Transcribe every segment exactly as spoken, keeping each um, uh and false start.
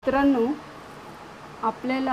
मित्रांनो, आपल्याला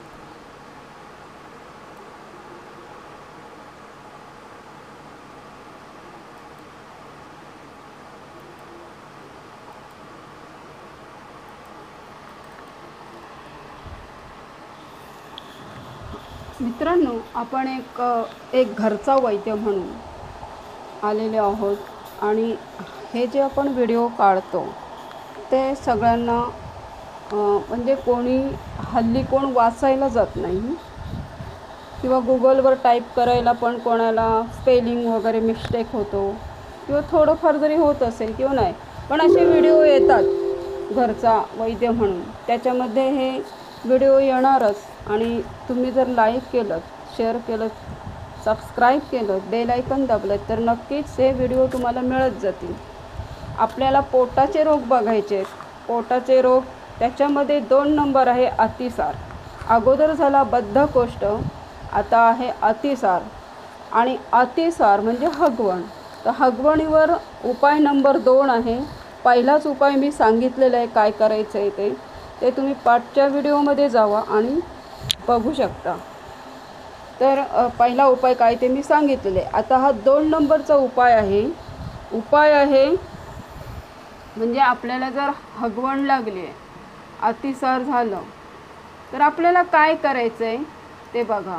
मित्रांनो आपण एक एक घरचा वैद्य म्हणून आलेले आहोत आणि हे जे आपण व्हिडिओ काढतो ते सगळ्यांना म्हणजे कोणी हल्ली कोण वाचायला जात नाही किंवा गुगलवर टाईप करायला पण कोणाला स्पेलिंग वगैरे मिस्टेक होतो किंवा थोडंफार जरी होत असेल किंवा नाही, पण असे व्हिडिओ येतात घरचा वैद्य म्हणून, त्याच्यामध्ये हे व्हिडिओ येणारच. आणि तुम्ही जर लाईक केलं, शेअर केलं, सबस्क्राईब केलं, बेल आयकॉन दाबलं तर नक्कीच हे व्हिडिओ तुम्हाला मिळत जातील. आपल्याला पोटाचे रोग बघायचे. पोटाचे रोग त्याच्यामध्ये दोन नंबर आहे अतिसार. अगोदर झाला बद्धकोष्ठ, आता आहे अतिसार. आणि अतिसार म्हणजे हगवण. तर हगवणीवर उपाय नंबर दोन आहे. पहिलाच उपाय मी सांगितलेला आहे काय करायचं आहे ते ते तुम्ही पाठच्या व्हिडिओमध्ये जावा आणि बघू शकता. तर पहिला उपाय काय ते मी सांगितलेले. आता हा दोन नंबरचा उपाय आहे. उपाय आहे म्हणजे आपल्याला जर हगवण लागली आहे, अतिसार झालं, तर आपल्याला काय करायचं आहे ते बघा.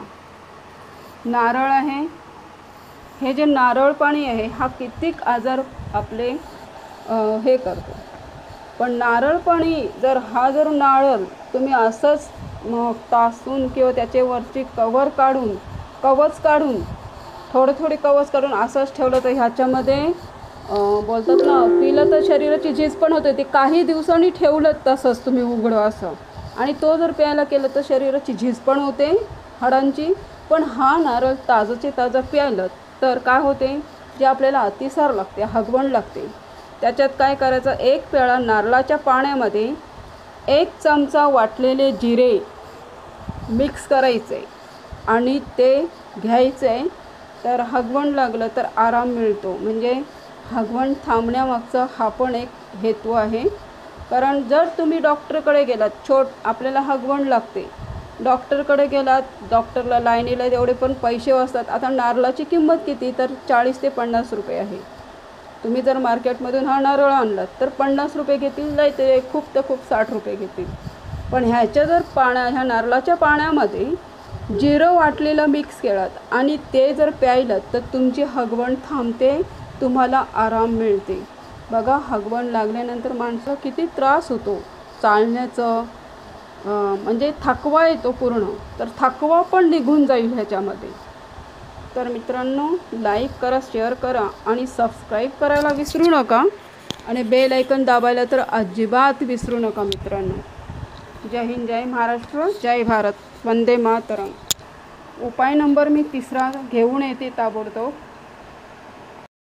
नारळ आहे. हे जे नारळ पाणी आहे हा कित्येक आजार आपले हे करतो. पण नारळ पाणी जर हा जर नारळ तुम्ही असंच मग तासून किंवा त्याच्यावरची कवर काढून कवच काढून थोडे थोडे कवच काढून असंच ठेवलं तर ह्याच्यामध्ये बोलतात ना, पिलं तर शरीराची झीज पण होते. ते काही दिवसांनी ठेवलं तसंच तुम्ही उघडं असं, आणि तो जर प्यायला केलं तर शरीराची झीज पण होते हाडांची. पण हा नारळ ताजंचे ताजं प्यायलं तर काय होते, जे आपल्याला अतिसार लागते, हगवण लागते, त्याच्यात काय करायचं, एक पेळा नारळाच्या पाण्यामध्ये एक चमचा वाटलेले जिरे मिक्स करायचे आणि ते घ्यायचे. तर हगवण लागलं तर आराम मिळतो. म्हणजे हगवण थांबण्यामागचा हा पण एक हेतू आहे. कारण जर तुम्ही डॉक्टरकडे गेलात, छोट आपल्याला हगवण लागते, डॉक्टरकडे गेलात, डॉक्टरला लाईनीला एवढे पण पैसे वाचतात. आता नारळाची किंमत किती, तर चाळीस ते पन्नास रुपये आहे. तुम्ही जर मार्केटमधून हा नारळ आणलात तर पन्नास रुपये घेतील, नाही ते खूप तर खूप साठ रुपये घेतील. पण ह्याच्या जर पाण्या ह्या नारळाच्या पाण्यामध्ये जिरं वाटलेलं मिक्स केलात आणि ते जर प्यायलं तर तुमची हगवण थांबते, तुम्हाला आराम मिळते. बघा, हगवण लागल्यानंतर माणसाला किती त्रास होतो चालण्याचं, म्हणजे थकवा येतो पूर्ण. तर थकवा पण निघून जाईल ह्याच्यामध्ये. तर मित्रांनो, लाईक करा, शेअर करा आणि सबस्क्राईब करायला विसरू नका. आणि बेल आयकॉन दाबायला तर अजिबात विसरू नका मित्रांनो. जय हिंद, जय महाराष्ट्र, जय भारत, वंदे मातरम. उपाय नंबर मी तिसरा घेऊन येते ताबडतोब.